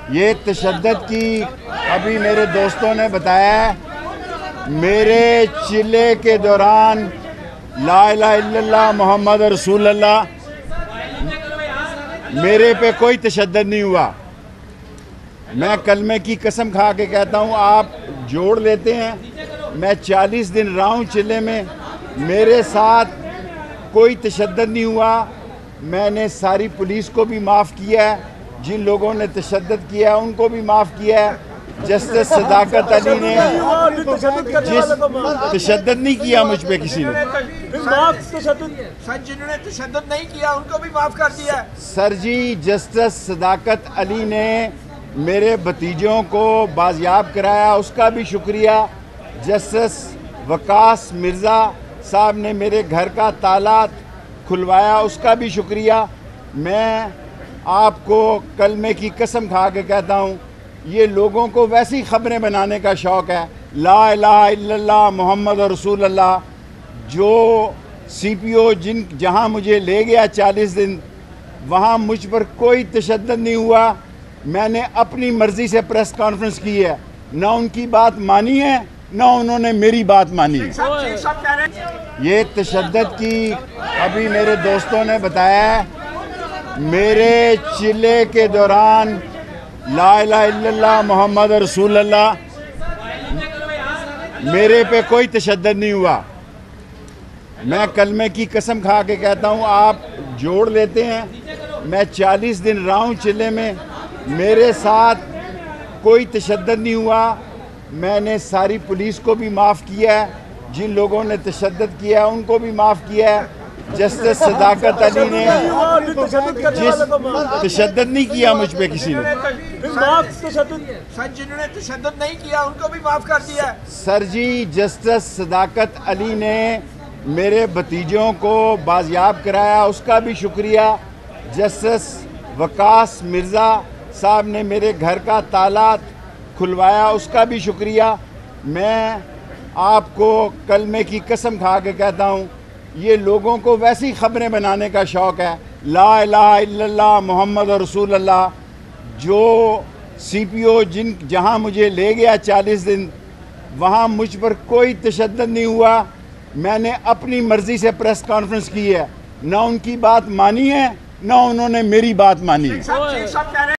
یہ تشدد کی ابھی میرے دوستوں نے بتایا ہے، میرے چلے کے دوران لا الہ الا اللہ محمد رسول اللہ، میرے پہ کوئی تشدد نہیں ہوا۔ میں کلمے کی قسم کھا کے کہتا ہوں، آپ جوڑ لیتے ہیں، میں 40 دن رہا ہوں چلے میں، میرے ساتھ کوئی تشدد نہیں ہوا۔ میں نے ساری پولیس کو بھی معاف کیا ہے، جن لوگوں نے تشدد کیا ہے ان کو بھی معاف کیا ہے۔ جسٹس صداقت علی نے تشدد نہیں کیا مجھ پہ کسی نے، سر جنہوں نے تشدد نہیں کیا ان کو بھی معاف کر دیا ہے۔ سر جی جسٹس صداقت علی نے میرے بھتیجوں کو بازیاب کرایا، اس کا بھی شکریہ۔ جسٹس وقاص مرزا صاحب نے میرے گھر کا تالا کھلوایا، اس کا بھی شکریہ۔ میں آپ کو کلمے کی قسم کھا کے کہتا ہوں، یہ لوگوں کو ویسی خبریں بنانے کا شوق ہے، لا الہ الا اللہ محمد رسول اللہ۔ جو سی پی او جہاں مجھے لے گیا 40 دن، وہاں مجھ پر کوئی تشدد نہیں ہوا۔ میں نے اپنی مرضی سے پریس کانفرنس کی ہے، نہ ان کی بات مانی ہے نہ انہوں نے میری بات مانی ہے۔ یہ تشدد کی ابھی میرے دوستوں نے بتایا ہے، میرے چلے کے دوران لا الہ الا اللہ محمد رسول اللہ، میرے پہ کوئی تشدد نہیں ہوا۔ میں کلمے کی قسم کھا کے کہتا ہوں، آپ جوڑ لیتے ہیں، میں 40 دن رہا ہوں چلے میں، میرے ساتھ کوئی تشدد نہیں ہوا۔ میں نے ساری پولیس کو بھی معاف کیا ہے، جن لوگوں نے تشدد کیا ہے ان کو بھی معاف کیا ہے۔ جسٹس صداقت علی نے تشدد نہیں کیا مجھ پہ کسی نے، سر جنہوں نے تشدد نہیں کیا ان کو بھی معاف کر دیا ہے۔ سر جی جسٹس صداقت علی نے میرے بھتیجوں کو بازیاب کرایا، اس کا بھی شکریہ۔ جسٹس وقاص مرزا صاحب نے میرے گھر کا تالا کھلوایا، اس کا بھی شکریہ۔ میں آپ کو کلمے کی قسم کھا کے کہتا ہوں، یہ لوگوں کو ویسی خبریں بنانے کا شوق ہے، لا الہ الا اللہ محمد رسول اللہ۔ جو سی پی او جہاں مجھے لے گیا 40 دن، وہاں مجھ پر کوئی تشدد نہیں ہوا۔ میں نے اپنی مرضی سے پریس کانفرنس کی ہے، نہ ان کی بات مانی ہے نہ انہوں نے میری بات مانی ہے۔